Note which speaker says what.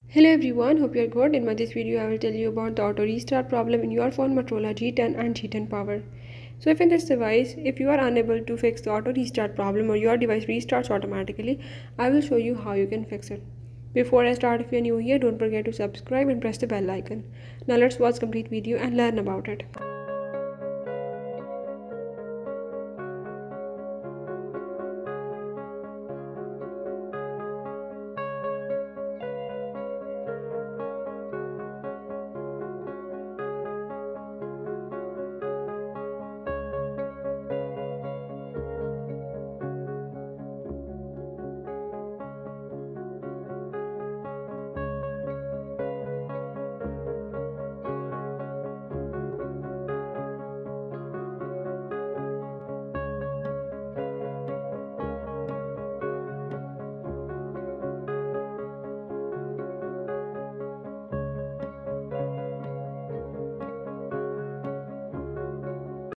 Speaker 1: Hello everyone, hope you are good. In this video I will tell you about the auto restart problem in your phone Motorola G10 and G10 Power. So if in this device, if you are unable to fix the auto restart problem or your device restarts automatically, I will show you how you can fix it. Before I start, if you are new here, don't forget to subscribe and press the bell icon. Now let's watch complete video and learn about it.